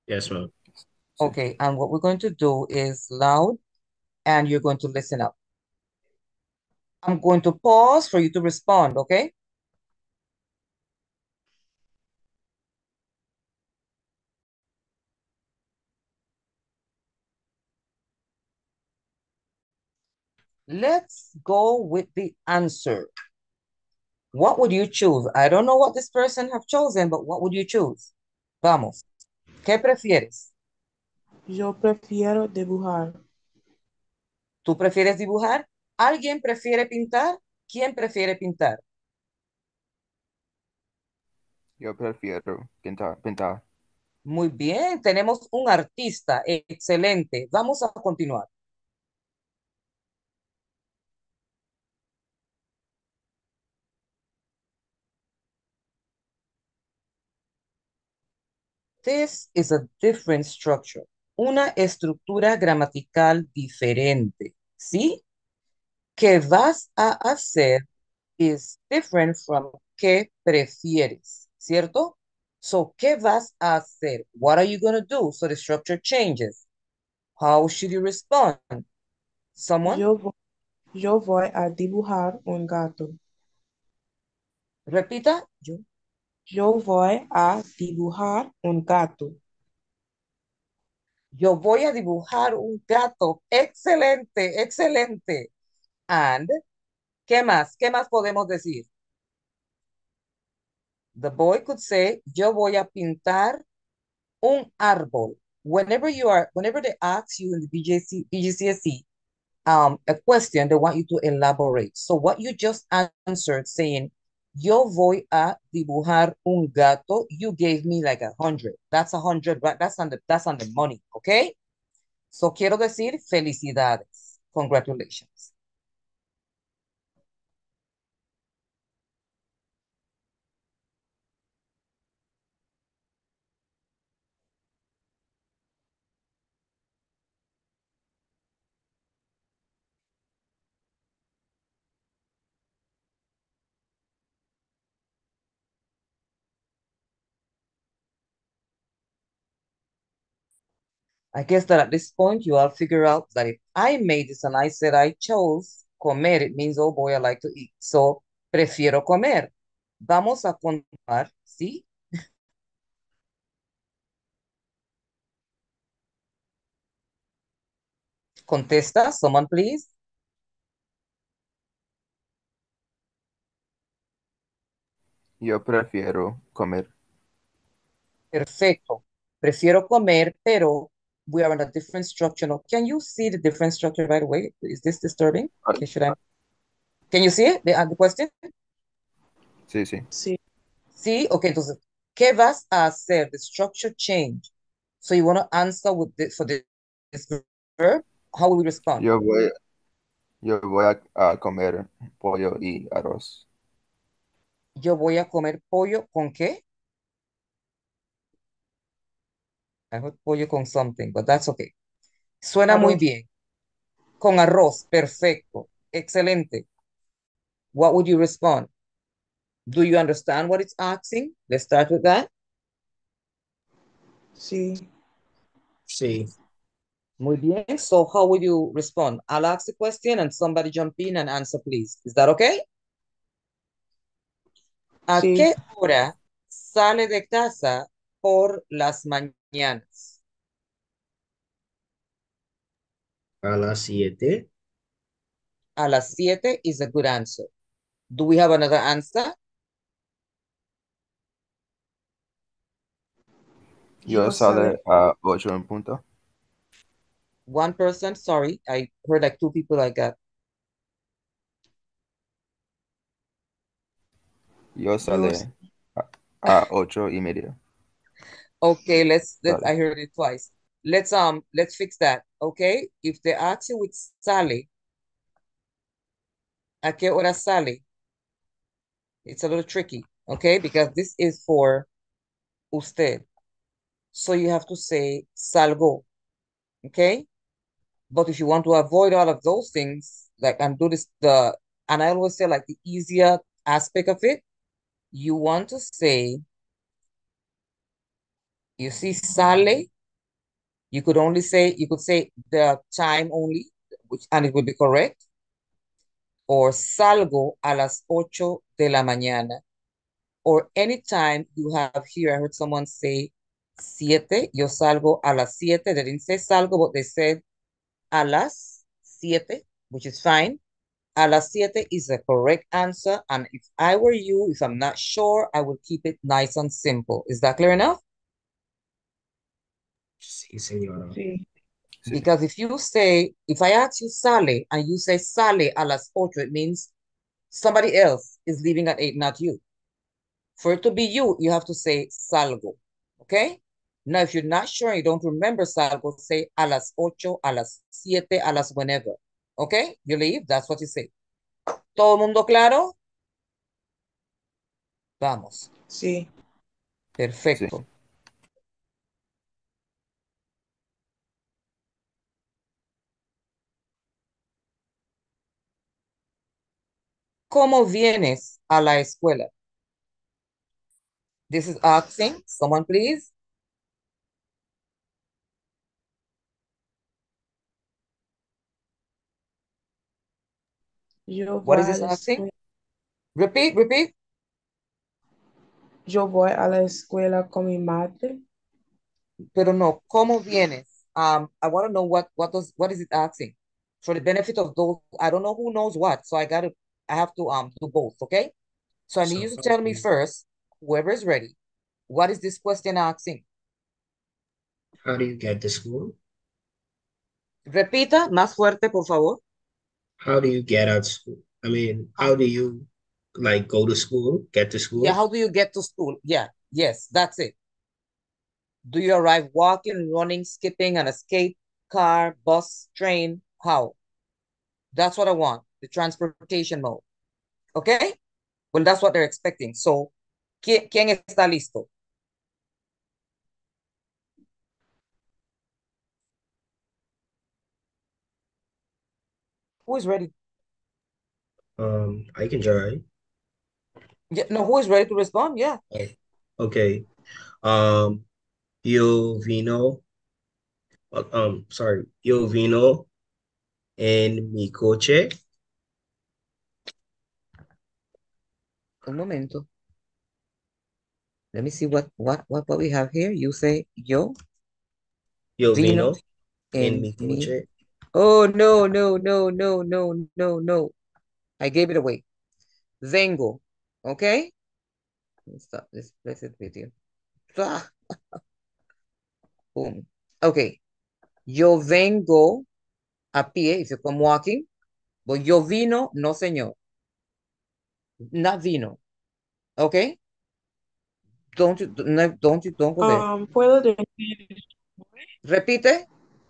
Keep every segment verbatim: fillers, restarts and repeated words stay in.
Yes, ma'am. Sí. Okay, and what we're going to do is loud, and you're going to listen up. I'm going to pause for you to respond, okay? Let's go with the answer. What would you choose? I don't know what this person have chosen, but what would you choose? Vamos. ¿Qué prefieres? Yo prefiero dibujar. ¿Tú prefieres dibujar? ¿Alguien prefiere pintar? ¿Quién prefiere pintar? Yo prefiero pintar, pintar. Muy bien, tenemos un artista. Excelente. Vamos a continuar. This is a different structure. Una estructura gramatical diferente. ¿Sí? ¿Qué vas a hacer is different from qué prefieres, ¿cierto? So, ¿qué vas a hacer? What are you going to do? So the structure changes. How should you respond? Someone? Yo, vo- yo voy a dibujar un gato. Repita. Yo, Yo voy a dibujar un gato. yo voy a dibujar un gato. Excelente, excelente. And, ¿qué más? ¿Qué más podemos decir? The boy could say, yo voy a pintar un árbol. Whenever you are, whenever they ask you in the B J C, B G C S E um, a question, they want you to elaborate. So what you just answered saying, yo voy a dibujar un gato, you gave me like a hundred. That's a hundred, right? That's on the, that's on the money, okay? So quiero decir felicidades. Congratulations. I guess that at this point you all figure out that if I made this and I said I chose comer, it means, oh boy, I like to eat. So, prefiero comer. Vamos a continuar, ¿sí? Contesta, someone please. Yo prefiero comer. Perfecto. Prefiero comer, pero we are in a different structure now. Can you see the different structure right away? Is this disturbing? Ah, Okay, should I? Can you see it? The, uh, the question? sí, sí. Sí, Sí, okay, entonces, ¿qué vas a hacer? The structure change. So you want to answer with this for this verb? How will we respond? Yo voy, yo voy a, a comer pollo y arroz. Yo voy a comer pollo con qué? I heard pollo con something, but that's okay. Suena muy arroz. bien. Con arroz, perfecto. Excelente. What would you respond? Do you understand what it's asking? Let's start with that. Sí, Sí. Muy bien. So how would you respond? I'll ask the question and somebody jump in and answer, please. Is that okay? ¿A sí. qué hora sale de casa por las mañanas? A las siete. A las siete is a good answer. Do we have another answer? Yo Yo sale, sale a ocho en punto. One person, sorry, I heard like two people like that. Yo yo, sale a, a ocho y media. Okay, let's let's Sale. I heard it twice. Let's um let's fix that. Okay. If they ask you with sale, ¿a qué hora sale? It's a little tricky, okay? Because this is for usted. So you have to say salgo, okay? But if you want to avoid all of those things, like and do this the and I always say like the easier aspect of it, you want to say, you see sale, You could only say, you could say the time only, which, and it would be correct. Or salgo a las ocho de la mañana. Or anytime you have here, I heard someone say siete, yo salgo a las siete. They didn't say salgo, but they said a las siete, which is fine. A las siete is the correct answer. And if I were you, if I'm not sure, I would keep it nice and simple. Is that clear enough? Sí, señora. Sí. Sí. Because if you say, if I ask you sale and you say sale a las ocho, it means somebody else is leaving at eight, not you. For it to be you, you have to say salgo. Okay? Now, if you're not sure and you don't remember salgo, say a las ocho, a las siete, a las whenever. Okay? You leave, that's what you say. ¿Todo el mundo claro? Vamos. Sí. Perfecto. Sí. ¿Cómo vienes a la escuela? This is asking. Someone, please. Yo What voy is a this la asking? escuela. Repeat, repeat. Yo voy a la escuela con mi madre. Pero no, ¿cómo vienes? Um, I want to know what what does what is it asking? For the benefit of those, I don't know who knows what, so I gotta I have to um do both, okay? So I need you So, to tell me first, whoever is ready, what is this question asking? how do you get to school? Repita más fuerte, por favor. How do you get out of school? I mean, how do you like go to school, get to Yeah, school? how do you get to school? Yeah, yes, that's it. Do you arrive walking, running, skipping, on a skate, car, bus, train? How? That's what I want, the transportation mode. Okay? Well, that's what they're expecting. So, ¿quién, quién está listo? Who is ready? Um, I can try. Yeah, no, who is ready to respond? Yeah. Okay. Um, yo vino, uh, um, sorry, yo vino en mi coche. Un momento. Let me see what what what, what we have here. You say yo Yo vino vino en en mi mi. coche. Oh no, no, no, no, no, no, no. I gave it away. Vengo. Okay? Let's stop this blessed video. Ah, boom. Okay. Yo vengo a pie if you come walking. But yo vino, no señor. Not vino. Okay? Don't you no, don't you don't go there. Um, ¿puedo decir, Repite.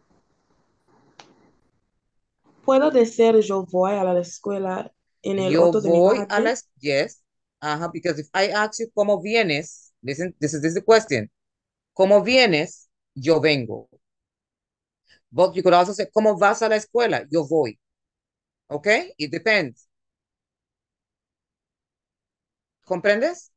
puedo decir yo voy a la escuela en el Yo auto de mi voy a madre? las, yes, uh-huh, because if I ask you cómo vienes, listen, this is, this is the question. ¿Cómo vienes? Yo vengo. But you could also say, ¿cómo vas a la escuela? Yo voy. Okay? It depends. ¿Comprendes?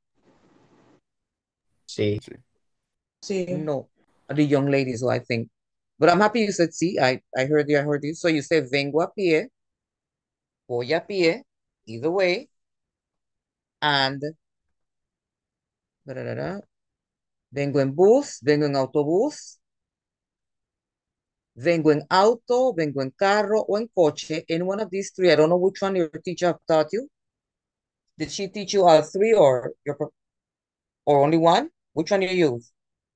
Sí. Sí. Sí. No. The young ladies, so I think. But I'm happy you said, see, I, I heard you, I heard you. So you say, vengo a pie, voy a pie, either way, and, da, da, da, da, vengo en bus, vengo en autobús, vengo en auto, vengo en carro o en coche. Any one of these three. I don't know which one your teacher taught you. Did she teach you all three or your or only one? Which one you use?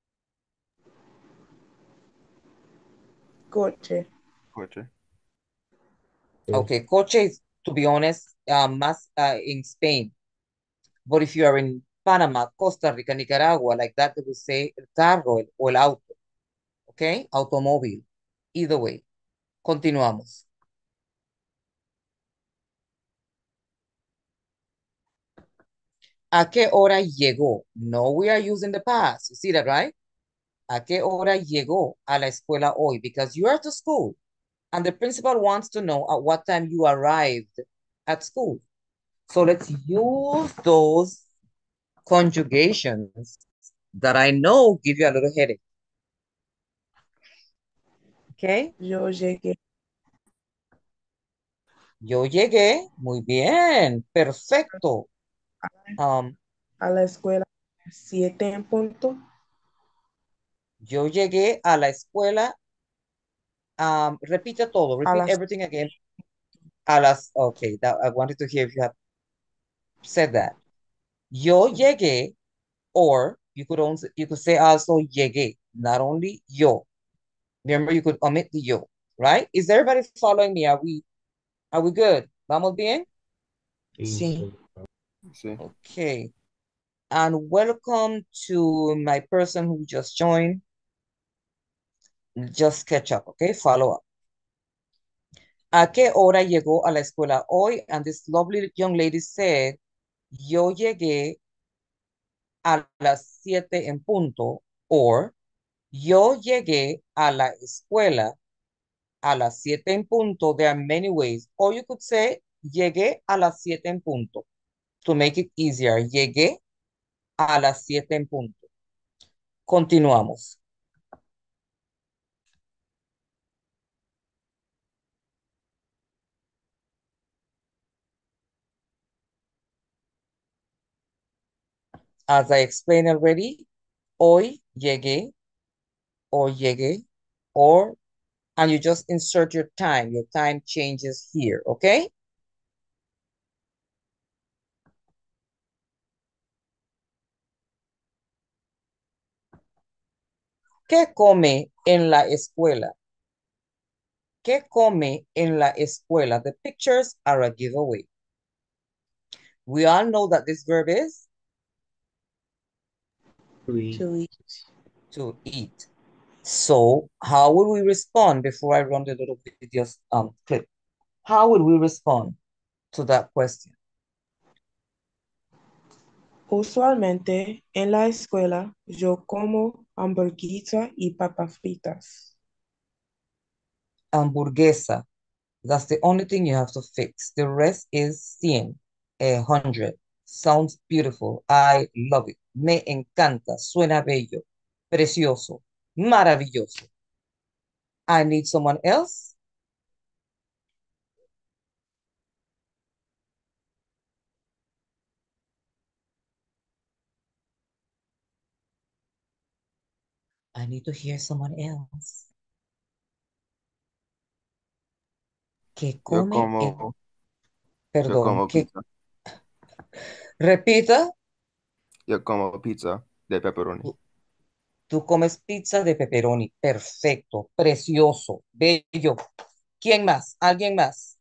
Coche. Coche. Okay, coche is, to be honest, um, más uh, in Spain. But if you are in Panama, Costa Rica, Nicaragua, like that, they would say el carro el, o el auto. Okay, automóvil. Either way. Continuamos. ¿A qué hora llegó? No, we are using the past. You see that, right? ¿A qué hora llegó a la escuela hoy? Because you are to school and the principal wants to know at what time you arrived at school. So let's use those conjugations that I know give you a little headache. Okay. Yo llegué Yo llegué. Muy bien. Perfecto. Um, a la escuela siete en punto. yo llegué a la escuela. Um, repite todo. A Repeat las everything again. A las, okay, that, I wanted to hear if you have said that. Yo llegué, or you could also, you could say also llegué, not only yo. Remember, you could omit the yo, right? Is everybody following me? Are we, are we good? ¿Vamos bien? sí. Sí. Okay. And welcome to my person who just joined. Just catch up, okay? Follow up. ¿A qué hora llegó a la escuela hoy? And this lovely young lady said, yo llegué a las siete en punto, or yo llegué a la escuela a las siete en punto. There are many ways. Or you could say, llegué a las siete en punto. To make it easier, llegué a las siete en punto. Continuamos. As I explained already, hoy llegué, or llegué, or, and you just insert your time. Your time changes here, okay? ¿Qué come en la escuela? ¿Qué come en la escuela? The pictures are a giveaway. We all know that this verb is We, To eat. to eat. So how will we respond before I run the little video um, clip? How will we respond to that question? Usualmente en la escuela yo como hamburguesa y papas fritas. Hamburguesa. That's the only thing you have to fix. The rest is cien, a hundred. Sounds beautiful. I love it. Me encanta. Suena bello. Precioso. Maravilloso. I need someone else. I need to hear someone else. Que Yo come en, como, yo perdón, como que pizza. repita, Yo como pizza de pepperoni. tú, tú comes pizza de pepperoni. Perfecto, precioso, bello. ¿Quién más? ¿Alguien más?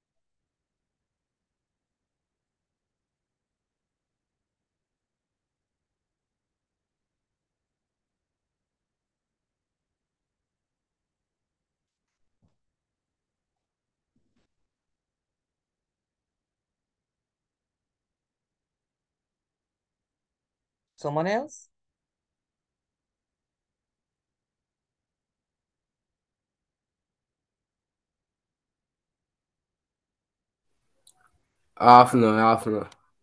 Someone else? Afternoon, afternoon.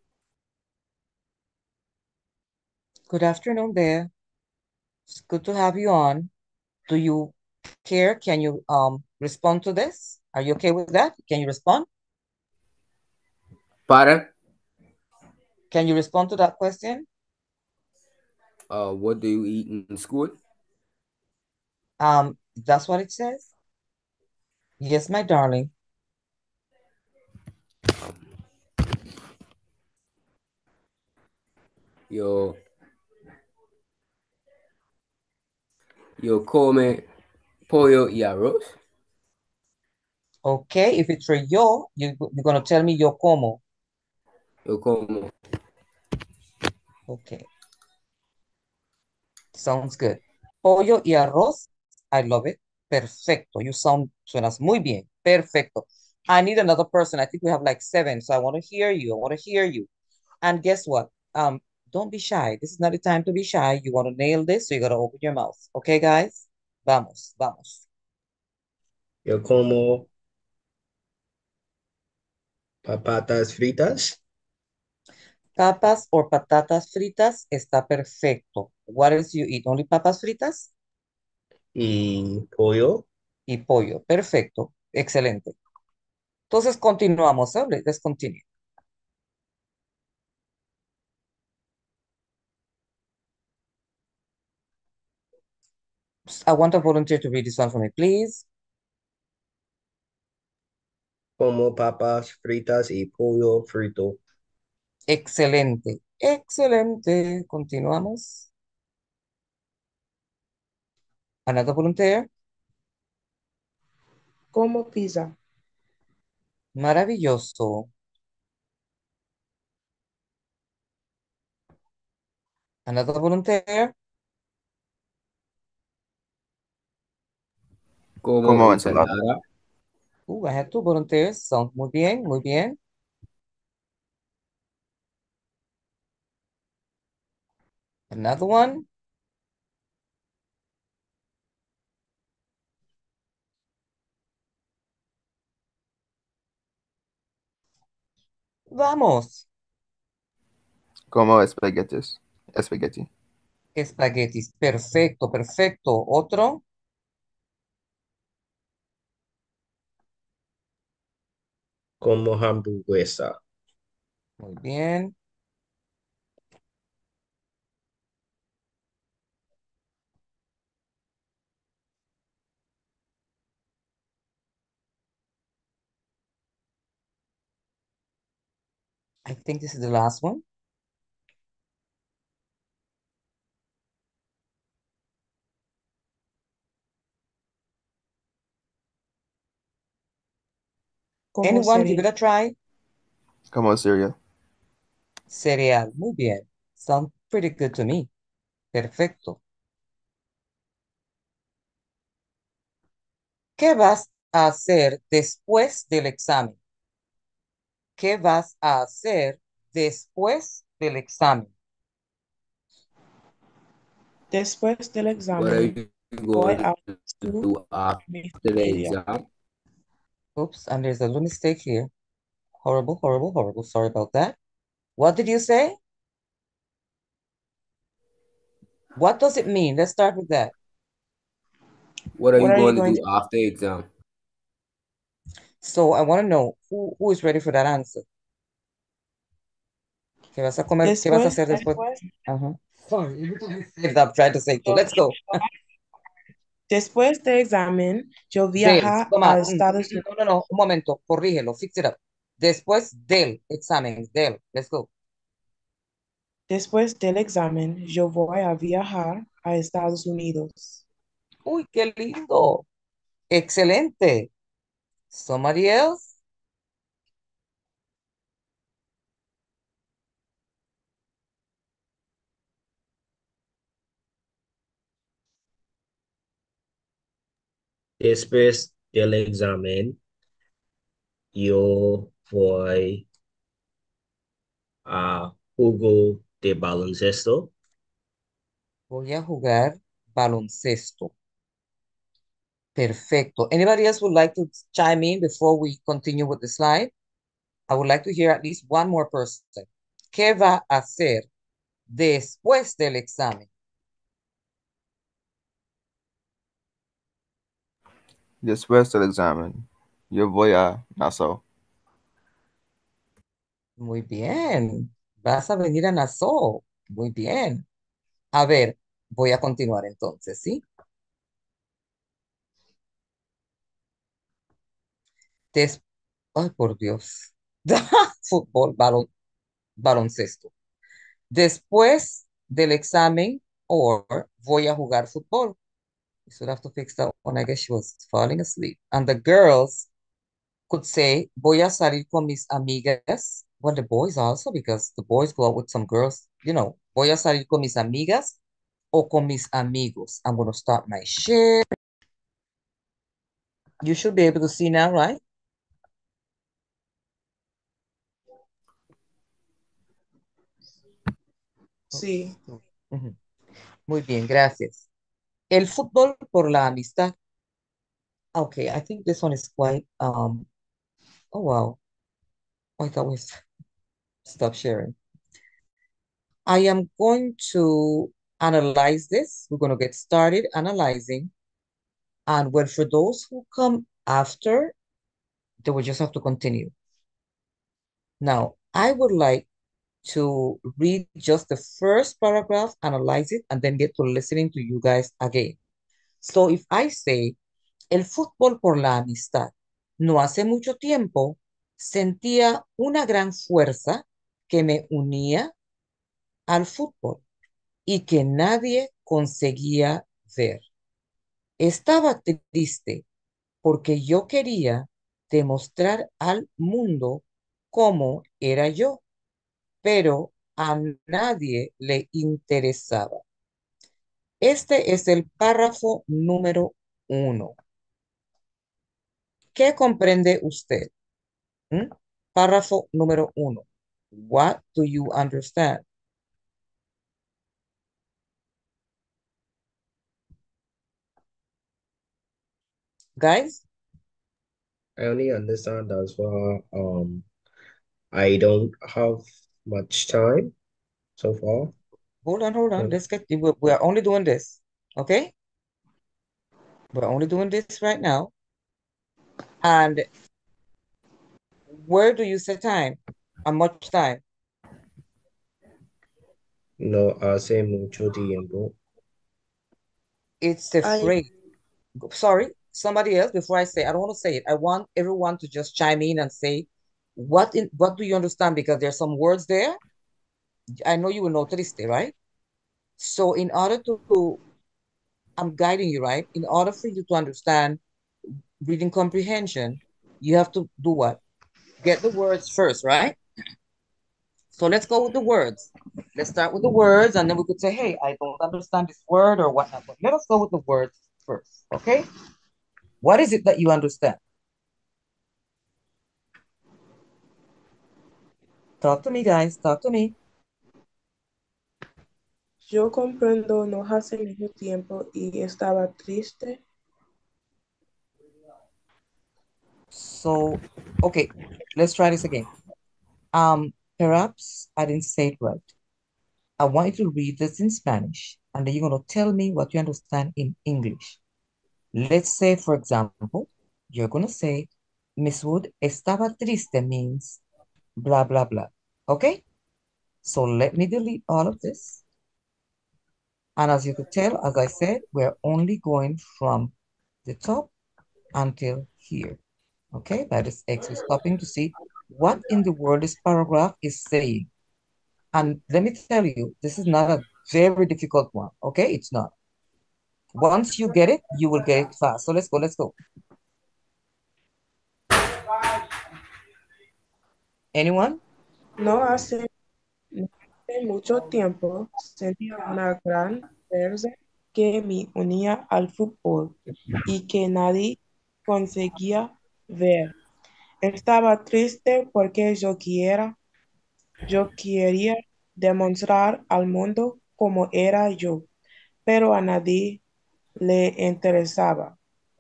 Good afternoon there. It's good to have you on. Do you care? Can you um respond to this? Are you okay with that? Can you respond? Pardon? Can you respond to that question? Uh, what do you eat in school? Um, that's what it says. Yes, my darling. Yo, yo come pollo y arroz. Okay, if it's for yo, you, you're gonna tell me yo como. Yo como, Okay, sounds good. Pollo y arroz. I love it. Perfecto. You sound, suenas muy bien. Perfecto. I need another person. I think we have like seven, so I want to hear you. I want to hear you. And guess what? Um, don't be shy. This is not the time to be shy. You want to nail this, so you gotta open your mouth. Okay, guys? Vamos, vamos. yo como patatas fritas Papas or patatas fritas está perfecto. What else you eat? Only papas fritas? y pollo. y pollo. Perfecto. Excelente. Entonces continuamos. ¿eh? Let's continue. I want a volunteer to read this one for me, please. Como papas fritas y pollo frito. Excelente. Excelente. Continuamos. Another volunteer. Como pizza. Maravilloso. Another volunteer. Como Como ensalada. ensalada. Uh, I have two volunteers. So, muy bien, muy bien. Another one. Vamos. Como espaguetis. Espagueti. Espaguetis. Perfecto, perfecto. Otro. Como hamburguesa. Muy bien. I think this is the last one. Como Anyone give it cereal. a try? Como cereal. Cereal. Muy bien. Sound pretty good to me. Perfecto. ¿Qué vas a hacer después del examen? ¿Qué vas a hacer después del examen? Después del What are examen, you voy going a to su do after mi the familia. exam? Oops, and there's a little mistake here. Horrible, horrible, horrible. Sorry about that. What did you say? What does it mean? Let's start with that. What are What you are you going to going do to after exam? So I want to know who, who is ready for that answer. ¿Qué vas a comer? ¿Qué vas a Después, hacer después? Ajá. Sorry, every time I say it, I'm trying to say it too. Let's go. después del examen, yo Del, viaja a toma, mm, Estados Unidos. no, no, no, un momento, corrígelo, fix it up. Después del examen, del, let's go. Después del examen, yo voy a viajar a Estados Unidos. Uy, qué lindo. Excelente. Somebody else? Después del examen, yo voy a juego de baloncesto. Voy a jugar baloncesto. Perfecto. Anybody else would like to chime in before we continue with the slide? I would like to hear at least one more person. ¿Qué va a hacer después del examen? Después del examen, yo voy a Nassau. Muy bien. Vas a venir a Nassau. Muy bien. A ver, voy a continuar entonces, ¿sí? Des- Ay, por Dios. Fútbol, balon, baloncesto. Después del examen, or voy a jugar fútbol. You should have to fix that one. I guess she was falling asleep. And the girls could say, voy a salir con mis amigas. Well, the boys also, because the boys go out with some girls. You know, voy a salir con mis amigas o con mis amigos. I'm going to start my share. You should be able to see now, right? Sí. Ujú. Muy bien, gracias. El fútbol por la amistad. Okay, I think this one is quite, um, oh, wow. Oh, I thought we stop sharing. I am going to analyze this. We're going to get started analyzing And well, for those who come after, they will just have to continue. Now, I would like to read just the first paragraph, analyze it, and then get to listening to you guys again. So if I say, el fútbol por la amistad, no hace mucho tiempo sentía una gran fuerza que me unía al fútbol y que nadie conseguía ver. Estaba triste porque yo quería demostrar al mundo cómo era yo, pero a nadie le interesaba. Este es el párrafo número uno. ¿Qué comprende usted? ¿Mm? Párrafo número uno. What do you understand? Guys? I only understand as well. Um, I don't have much time so far. Hold on, hold on. So, Let's get, we're, we're only doing this, okay? We're only doing this right now. And where do you set time? How much time? no hace mucho tiempo. It's the I phrase. Sorry, somebody else before I say, I don't want to say it. I want everyone to just chime in and say, what in what do you understand? Because there's some words there. I know you will know triste, right? So in order to, I'm guiding you, right? In order for you to understand reading comprehension, you have to do what? Get the words first, right? So let's go with the words. Let's start with the words, and then we could say, hey, I don't understand this word or whatnot. But let us go with the words first, okay? What is it that you understand? Talk to me, guys. Talk to me. Yo comprendo no hace mucho tiempo y estaba triste. So, okay, let's try this again. Um, perhaps I didn't say it right. I want you to read this in Spanish, and then you're going to tell me what you understand in English. Let's say, for example, you're going to say, Miss Wood estaba triste means blah, blah, blah. Okay? So let me delete all of this. And as you could tell, as I said, we're only going from the top until here. Okay? That is X. We're stopping to see what in the world this paragraph is saying. And let me tell you, this is not a very difficult one. Okay? It's not. Once you get it, you will get it fast. So let's go, let's go. Anyone? No hace, no hace mucho tiempo sentía una gran fuerza que me unía al fútbol y que nadie conseguía ver. Estaba triste porque yo quiera, yo quería demostrar al mundo cómo era yo, pero a nadie le interesaba.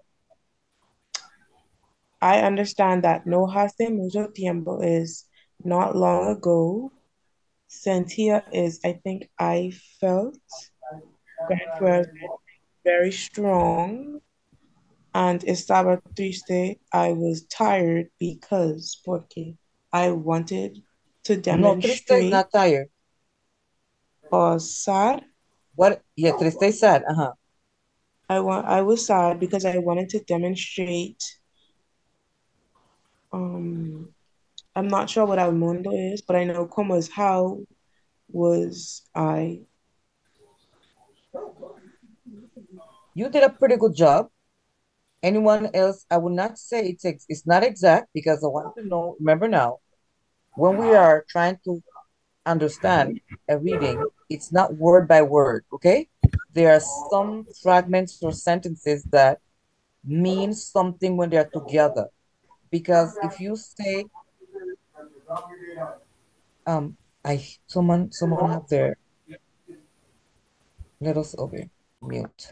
I understand that no hace mucho tiempo is not long ago. Sentia is, I think, I felt. Grand was very strong. And estaba triste, I was tired because, porque I wanted to No, triste is demonstrate not tired. or sad. What? Yeah, triste is sad. Uh-huh. I want I was sad because I wanted to demonstrate um I'm not sure what El Mundo is, but I know como is how was I. You did a pretty good job. Anyone else? I would not say it's ex it's not exact because I want to know, remember now, when we are trying to understand a reading, it's not word by word, okay? There are some fragments or sentences that mean something when they're together. Because if you say, um, I someone someone have their let us over mute.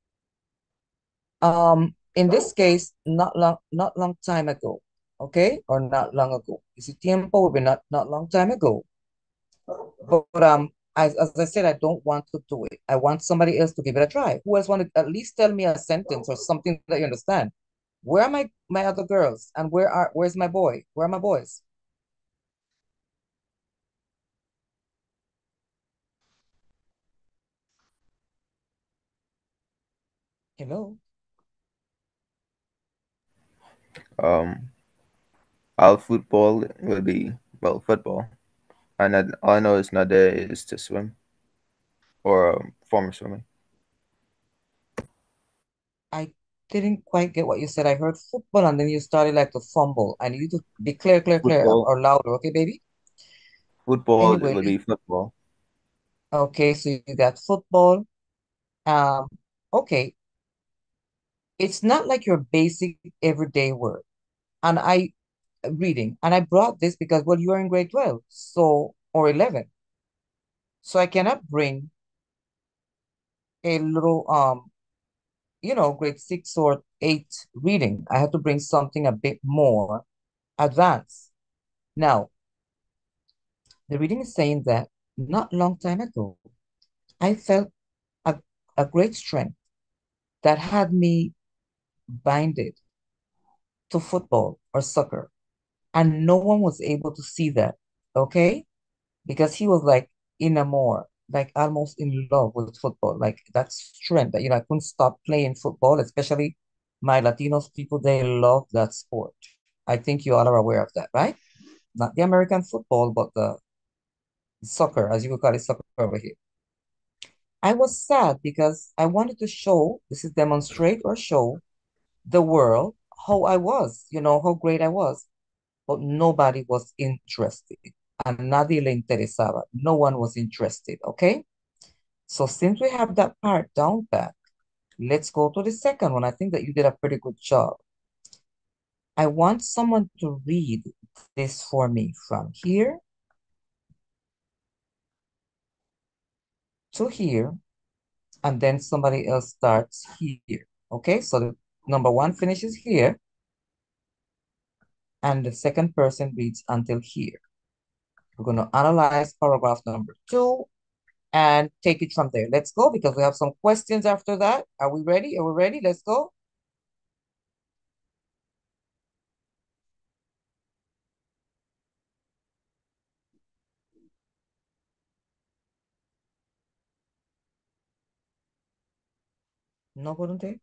Um, in this case, not long not long time ago, okay, or not long ago. Ese tiempo would be not not long time ago. But, but um, as, as I said, I don't want to do it. I want somebody else to give it a try. Who else want to at least tell me a sentence or something that you understand? Where are my, my other girls? And where are where's my boy? Where are my boys? Hello? Um, all football will be, well, football. And I, all I know is not there is to swim or um, former swimming. I didn't quite get what you said. I heard football and then you started like to fumble. I need you to be clear, clear, clear, Football, or louder, okay, baby? football Anyway, will be football. okay, so you got football. Um, okay, it's not like your basic everyday word. And I reading, and I brought this because well, you are in grade twelve, so or eleven. So I cannot bring a little um, you know, grade six or eight reading. I have to bring something a bit more advanced. Now, the reading is saying that not long time ago, I felt a, a great strength that had me binded to football or soccer. And no one was able to see that, okay? Because he was like in a more, like almost in love with football, like that strength that, you know, I couldn't stop playing football, especially my Latinos people, they love that sport. I think you all are aware of that, right? Not the American football, but the soccer, as you would call it, soccer over here. I was sad because I wanted to show, this is demonstrate or show the world how I was, you know, how great I was, but nobody was interested. A nadie le interesaba. No one was interested, okay? So since we have that part down pat, let's go to the second one. I think that you did a pretty good job. I want someone to read this for me from here to here, and then somebody else starts here. Okay, so the number one finishes here, and the second person reads until here. We're going to analyze paragraph number two and take it from there. Let's go because we have some questions after that. Are we ready? Are we ready? Let's go. No, volunteer.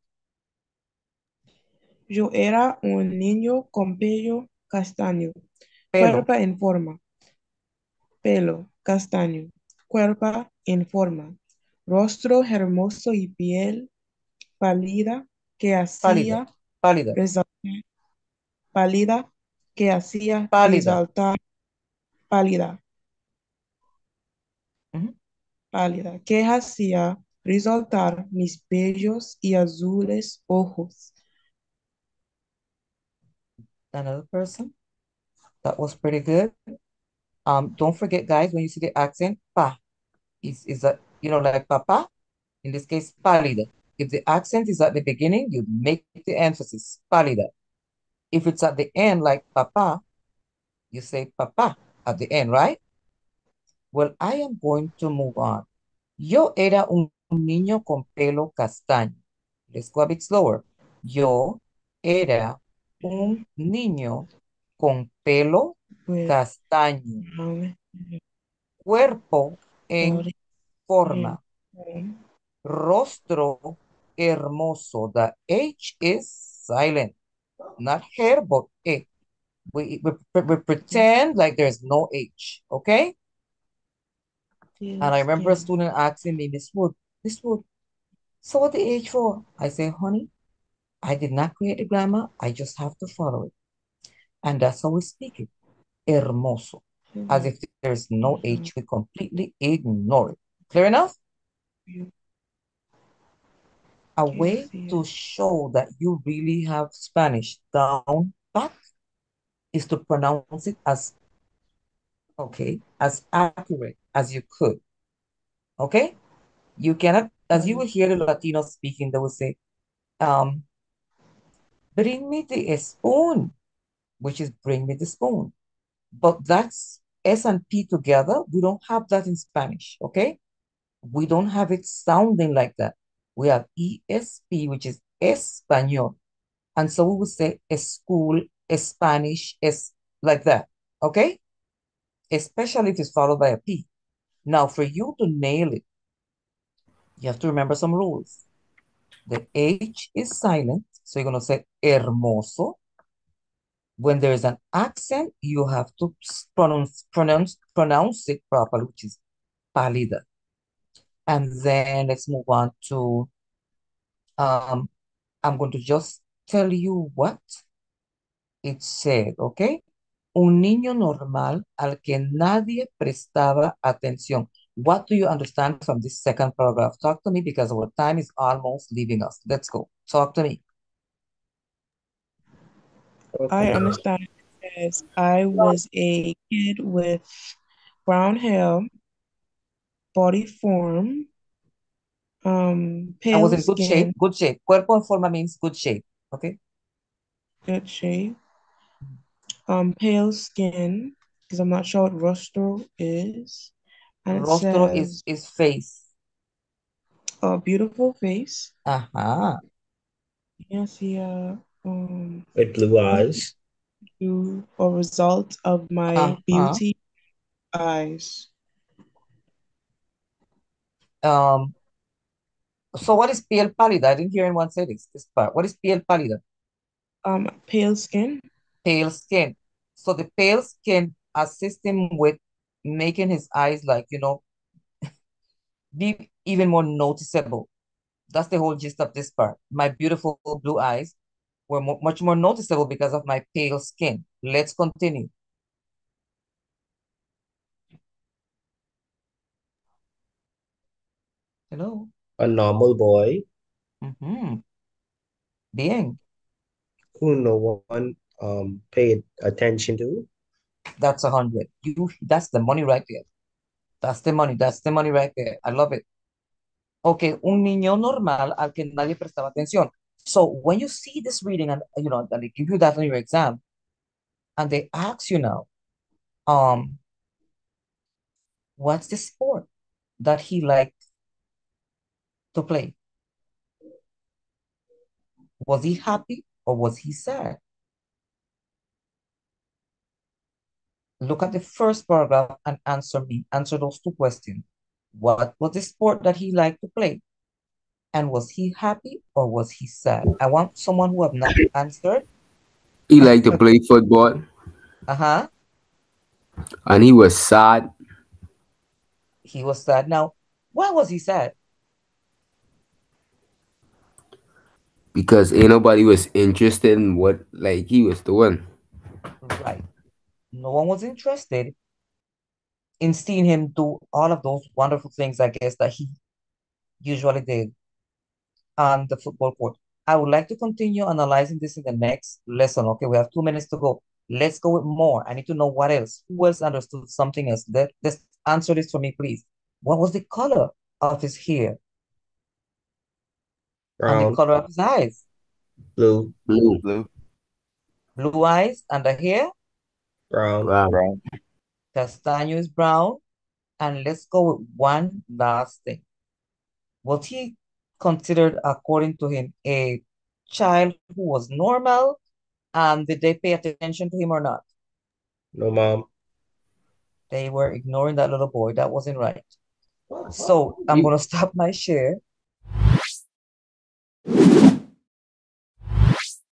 Yo era un niño con pelo castaño, Pelo. cuerpo en forma, pelo castaño, cuerpo en forma, rostro hermoso y piel pálida que Pálida. hacía Pálida. resaltar, pálida que hacía Pálida. resaltar, pálida, Mhm. pálida, que hacía resaltar mis bellos y azules ojos. Another person. That was pretty good. Um, don't forget, guys, when you see the accent, pa is is that you know like papa. In this case, pálida. If the accent is at the beginning, you make the emphasis pálida. If it's at the end, like papa, you say papa at the end, right? Well, I am going to move on. Yo era un niño con pelo castaño. Let's go a bit slower. Yo era un niño con pelo Pues, castaño, no, cuerpo en por forma, ejemplo, rostro hermoso. The H is silent, not hair, but E. We, we, we pretend like there's no H, okay? And I remember a student asking me, Miss Wood, Miss Wood, so what the H for? I say, honey, I did not create the grammar. I just have to follow it. And that's how we speak it. Hermoso. As if there's no H, we completely ignore it. Clear enough? A way to show that you really have Spanish down pat is to pronounce it as, okay, as accurate as you could. Okay? You cannot, as you will hear the Latinos speaking, they will say, um, bring me the spoon, which is bring me the spoon. But that's S and P together, we don't have that in Spanish, okay? We don't have it sounding like that. We have E S P, which is español. And so we would say school, Spanish, es like that, okay? Especially if it's followed by a P. Now, for you to nail it, you have to remember some rules. The H is silent, so you're going to say hermoso. When there is an accent, you have to pronounce, pronounce, pronounce it properly, which is pálida. And then let's move on to, um, I'm going to just tell you what it said, okay? Un niño normal al que nadie prestaba atención. What do you understand from this second paragraph? Talk to me because our time is almost leaving us. Let's go. Talk to me. I Okay. understand it as I was a kid with brown hair, body form, um, I was pale in good shape, skin, good shape. Cuerpo en forma means good shape, okay? good shape, um, pale skin, because I'm not sure what rostro is. And it Rostro is, says, is face. a beautiful face. Ajá. Yes, yeah. Um, With blue eyes. you a result of my Ajá. beauty eyes. Um, so what is piel pálida? I didn't hear anyone say this, this part. What is piel pálida? Um, pale skin. Pale skin. So the pale skin assist him with making his eyes like, you know, be even more noticeable. That's the whole gist of this part. My beautiful blue eyes were mo much more noticeable because of my pale skin. Let's continue. Hello. A normal boy Mm-hmm. Bien. who no one um paid attention to. That's a hundred. You that's the money right there. That's the money. That's the money right there. I love it. Okay, un niño normal al que nadie prestaba atención. So when you see this reading and you know that they give you that on your exam, and they ask you now, um, what's the sport that he liked to play? Was he happy or was he sad? Look at the first paragraph and answer me. Answer those two questions. What was the sport that he liked to play? And was he happy or was he sad? I want someone who have not answered. He liked to play football, Uh-huh. and he was sad He was sad. Now, why was he sad? because ain't nobody was interested in what like he was doing. Right. No one was interested in seeing him do all of those wonderful things, I guess, that he usually did on the football court. I would like to continue analyzing this in the next lesson. Okay, we have two minutes to go. Let's go with more. I need to know what else. Who else understood something else? Let, let's answer this for me, please. What was the color of his hair and the Brown, color of his eyes? blue, Blue, Blue, Blue eyes and the hair? brown, brown. brown. Castaño is brown. And let's go with one last thing. Was he considered, according to him, a child who was normal? And did they pay attention to him or not? no mom. They were ignoring that little boy. That wasn't right. So I'm going to stop my share.